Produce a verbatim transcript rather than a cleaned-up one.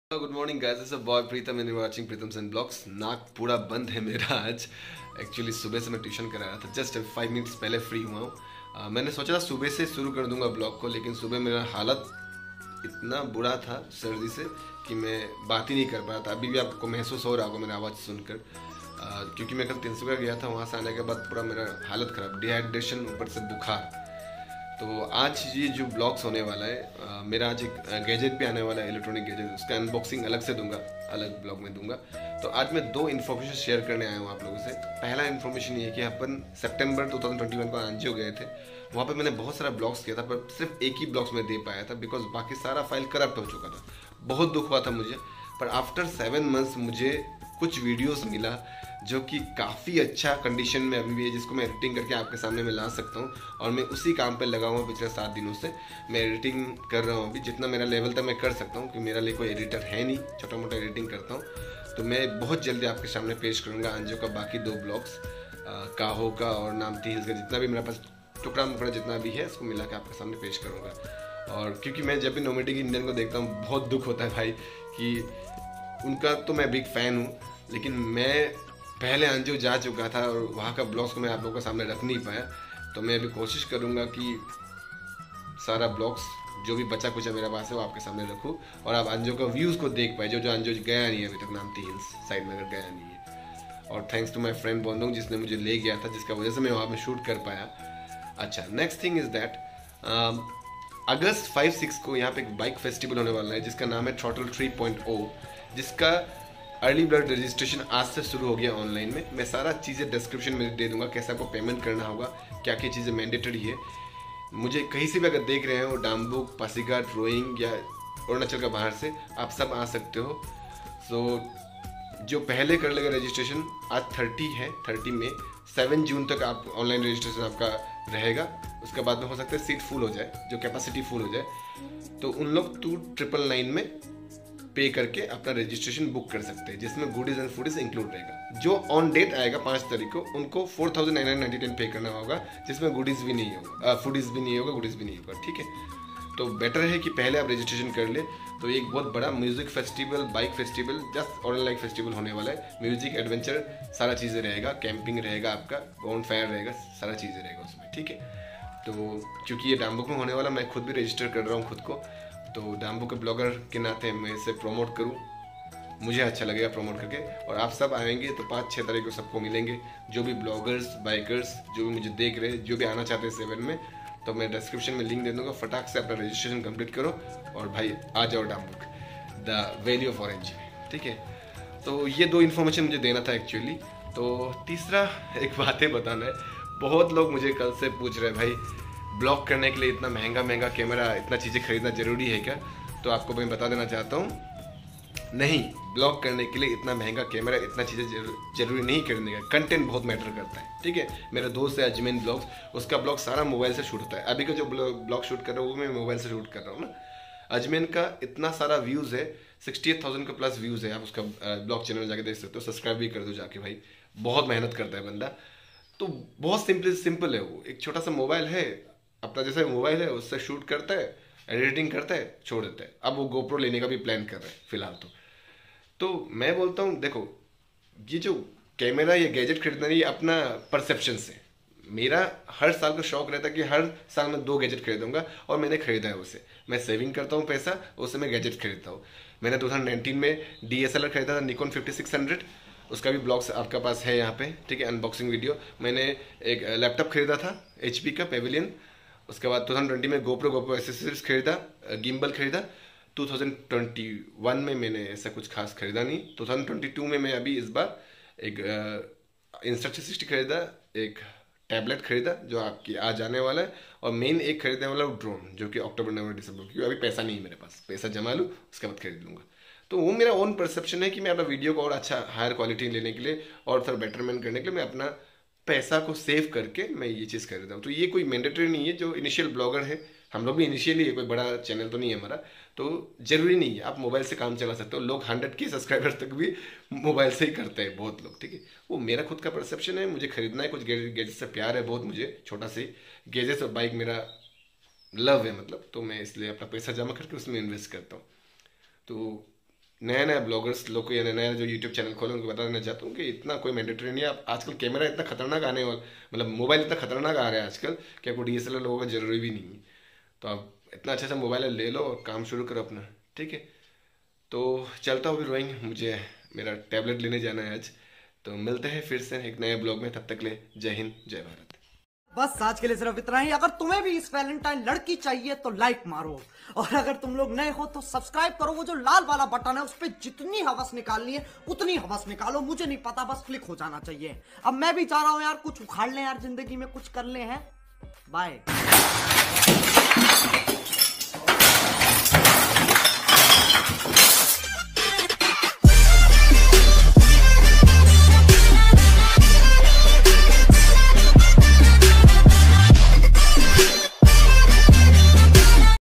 Good morning guys, this is boy Pritam and you are watching Pritam's and blogs. नाक पूरा बंद है मेरा आज। एक्चुअली सुबह से मैं ट्यूशन कर रहा था, जस्ट फाइव मिनट्स पहले फ्री हुआ हूँ। uh, मैंने सोचा था सुबह से शुरू कर दूंगा ब्लॉग को, लेकिन सुबह मेरा हालत इतना बुरा था सर्दी से कि मैं बात ही नहीं कर पाया था। अभी भी आपको महसूस हो रहा होगा मेरा आवाज़ सुनकर, uh, क्योंकि मैं कल तिनसुकिया गया था। वहाँ से आने के बाद पूरा मेरा हालत ख़राब, डिहाइड्रेशन, ऊपर से बुखार। तो आज ये जो ब्लॉग्स होने वाला है, आ, मेरा आज एक गैजेट भी आने वाला है, इलेक्ट्रॉनिक गैजेट। उसका अनबॉक्सिंग अलग से दूंगा, अलग ब्लॉग में दूंगा। तो आज मैं दो इन्फॉर्मेशन शेयर करने आया हूँ आप लोगों से। पहला इन्फॉर्मेशन ये कि अपन सितंबर दो हज़ार इक्कीस को एनजीओ गए थे। वहाँ पे मैंने बहुत सारा ब्लॉग्स किया था, पर सिर्फ एक ही ब्लॉग्स में दे पाया था बिकॉज बाकी सारा फाइल करप्ट हो चुका था। बहुत दुख हुआ था मुझे। पर आफ्टर सेवन मंथ्स मुझे कुछ वीडियोस मिला जो कि काफ़ी अच्छा कंडीशन में अभी भी है, जिसको मैं एडिटिंग करके आपके सामने में ला सकता हूँ। और मैं उसी काम पे लगा हुआ पिछले सात दिनों से। मैं एडिटिंग कर रहा हूँ अभी, जितना मेरा लेवल था मैं कर सकता हूँ, क्योंकि मेरा लिए कोई एडिटर है नहीं, छोटा मोटा एडिटिंग करता हूँ। तो मैं बहुत जल्दी आपके सामने पेश करूँगा अंजो का बाकी दो ब्लॉग्स, काहो का और नामती हिल्स का। जितना भी मेरे पास टुकड़ा मुकड़ा जितना भी है, उसको मिला के आपके सामने पेश करूँगा। और क्योंकि मैं जब भी नोमेडिक इंडियन को देखता हूँ बहुत दुख होता है भाई, कि उनका तो मैं बिग फ़ैन हूँ, लेकिन मैं पहले अंजू जा चुका था और वहाँ का ब्लॉग्स को मैं आप लोगों के सामने रख नहीं पाया। तो मैं अभी कोशिश करूँगा कि सारा ब्लॉग्स जो भी बचा कुछ मेरे पास है वो आपके सामने रखूँ, और आप अंजू का व्यूज़ को देख पाए, जो जो अंजू गया नहीं है अभी तक नामती हिल्स साइड में, अगर गया नहीं है। और thanks to my friend Bondong जिसने मुझे ले गया था, जिसका वजह से मैं वहाँ पर शूट कर पाया। अच्छा, next thing is that August five six को यहाँ पे एक बाइक फेस्टिवल होने वाला है, जिसका नाम है थ्रॉटल थ्री पॉइंट ओ, जिसका अर्ली बर्ड रजिस्ट्रेशन आज से शुरू हो गया ऑनलाइन में। मैं सारा चीज़ें डिस्क्रिप्शन में दे दूंगा, कैसे आपको पेमेंट करना होगा, क्या क्या चीज़ें मैंडेटरी है। मुझे कहीं से भी अगर देख रहे हो, डाम्बुक, पासीघाट, रोइंग या अरुणाचल का बाहर से, आप सब आ सकते हो। सो जो पहले कर लेगा रजिस्ट्रेशन, आज थर्टी है, थर्टी में सेवन जून तक आप ऑनलाइन रजिस्ट्रेशन आपका रहेगा। उसके बाद में हो सकता है सीट फुल हो जाए, जो कैपेसिटी फुल हो जाए, तो उन लोग टू ट्रिपल नाइन में पे करके अपना रजिस्ट्रेशन बुक कर सकते हैं, जिसमें गुडीज एंड फूडीज इंक्लूड रहेगा। जो ऑन डेट आएगा पाँच तारीख को, उनको four thousand nine hundred ninety ten पे करना होगा, जिसमें गुडीज भी नहीं होगा, फूडीज भी नहीं होगा, गुडीज भी नहीं होगा। ठीक है, तो बेटर है कि पहले आप रजिस्ट्रेशन कर ले। तो एक बहुत बड़ा music festival, bike festival, just online like festival होने वाला है। म्यूजिक, एडवेंचर, सारा चीज़ें रहेगा, कैंपिंग रहेगा, आपका बॉन फायर रहेगा, सारा चीज़ें रहेगा उसमें। ठीक है, तो क्योंकि ये डाम्बुक में होने वाला, मैं खुद भी रजिस्टर कर रहा हूँ खुद को, तो डाम्बुक के ब्लॉगर के नाते मैं इसे प्रमोट करूँ, मुझे अच्छा लगेगा प्रमोट करके। और आप सब आएंगे तो पाँच छः तारीख को सबको मिलेंगे, जो भी ब्लॉगर्स, बाइकर्स, जो भी मुझे देख रहे हैं, जो भी आना चाहते हैं सेवन में, तो मैं डिस्क्रिप्शन में लिंक दे दूँगा। फटाक से अपना रजिस्ट्रेशन कंप्लीट करो और भाई आ जाओ Dambuk, the valley of orange में। ठीक है, तो ये दो इन्फॉर्मेशन मुझे देना था एक्चुअली। तो तीसरा एक बात है बताना है, बहुत लोग मुझे कल से पूछ रहे हैं, भाई ब्लॉग करने के लिए इतना महंगा महंगा कैमरा, इतना चीज़ें खरीदना ज़रूरी है क्या? तो आपको मैं बता देना चाहता हूँ, नहीं, ब्लॉग करने के लिए इतना महंगा कैमरा, इतना चीज़ें जरूरी नहीं करने का। कंटेंट बहुत मैटर करता है। ठीक है, मेरा दोस्त है अजमेन ब्लॉग्स, उसका ब्लॉग सारा मोबाइल से शूट होता है। अभी का जो ब्लॉग शूट कर रहा हूँ वो मैं मोबाइल से शूट कर रहा हूँ ना। अजमेन का इतना सारा व्यूज़ है, सिक्सटी एट थाउजेंड का प्लस व्यूज़ है। आप उसका ब्लॉग चैनल जाके देख सकते हो, सब्सक्राइब भी कर दो जाके, भाई बहुत मेहनत करता है बंदा। तो बहुत सिंपल सिंपल है वो, एक छोटा सा मोबाइल है, अपना जैसे मोबाइल है उससे शूट करता है, एडिटिंग करता है, छोड़ देता है। अब वो गोप्रो लेने का भी प्लान कर रहा है फिलहाल तो। तो मैं बोलता हूँ, देखो ये जो कैमरा, ये गैजेट खरीदना, ये अपना परसेप्शन से, मेरा हर साल का शौक रहता है कि हर साल मैं दो गैजेट खरीदूंगा, और मैंने खरीदा है उसे। मैं सेविंग करता हूँ पैसा, उससे मैं गैजेट खरीदता हूँ। मैंने दो हज़ार उन्नीस में डी एस एल आर खरीदा था, निकॉन फिफ्टी सिक्स हंड्रेड, उसका भी ब्लॉग्स आपके पास है यहाँ पे। ठीक है, अनबॉक्सिंग वीडियो। मैंने एक लैपटॉप खरीदा था एच पी का पेविलियन। उसके बाद दो हज़ार बीस में गोप्रो गोप्रो एसेसरीज खरीदा, गिम्बल खरीदा। दो हज़ार इक्कीस में मैंने ऐसा कुछ खास खरीदा नहीं। दो हज़ार बाईस में मैं अभी इस बार एक इंस्टा थ्री सिक्सटी खरीदा, एक टैबलेट खरीदा जो आपकी आज आने वाला है, और मेन एक खरीदने वाला ड्रोन, जो कि अक्टूबर नवंबर दिसंबर, क्योंकि अभी पैसा नहीं है मेरे पास, पैसा जमा लूँ उसके बाद खरीद लूँगा। तो वो मेरा ओन परसेप्शन है कि मैं अपना वीडियो को और अच्छा हायर क्वालिटी लेने के लिए और थोड़ा बेटरमेंट करने के लिए मैं अपना पैसा को सेव करके मैं ये चीज़ खरीदा हूँ। तो ये कोई मैंडेटरी नहीं है। जो इनिशियल ब्लॉगर है, हम लोग भी इनिशियली है, कोई बड़ा चैनल तो नहीं है हमारा, तो जरूरी नहीं है, आप मोबाइल से काम चला सकते हो। लोग हंड्रेड के सब्सक्राइबर्स तक भी मोबाइल से ही करते हैं बहुत लोग। ठीक है, वो मेरा खुद का परसेप्शन है, मुझे खरीदना है, कुछ गैजेट से प्यार है बहुत मुझे, छोटा से गैजेट और बाइक मेरा लव है मतलब, तो मैं इसलिए अपना पैसा जमा करके उसमें इन्वेस्ट करता हूँ। तो नए नए ब्लॉगर्स लोग को या नया जो यूट्यूब चैनल खोले उनको बता देना चाहता हूँ कि इतना कोई मैंडेटरी नहीं है। आप आजकल कैमरा इतना खतरनाक आने वाला, मतलब मोबाइल इतना खतरनाक आ रहा है आजकल कि आपको डी एस एल आर लोगों का जरूरी भी नहीं है। तो आप इतना अच्छा अच्छा मोबाइल ले लो और काम शुरू करो अपना, ठीक है। तो चलता हूँ फिर रोइंग, मुझे मेरा टैबलेट लेने जाना है आज। तो मिलते हैं फिर से एक नए ब्लॉग में, तब तक ले जय हिंद जय भारत। बस आज के लिए सिर्फ इतना ही। अगर तुम्हें भी इस वैलेंटाइन लड़की चाहिए तो लाइक मारो, और अगर तुम लोग नए हो तो सब्सक्राइब करो। वो जो लाल वाला बटन है उस पर जितनी हवस निकालनी है उतनी हवस निकालो, मुझे नहीं पता, बस क्लिक हो जाना चाहिए। अब मैं भी चाह रहा हूं यार कुछ उखाड़ लें यार, जिंदगी में कुछ कर ले हैं। बाय।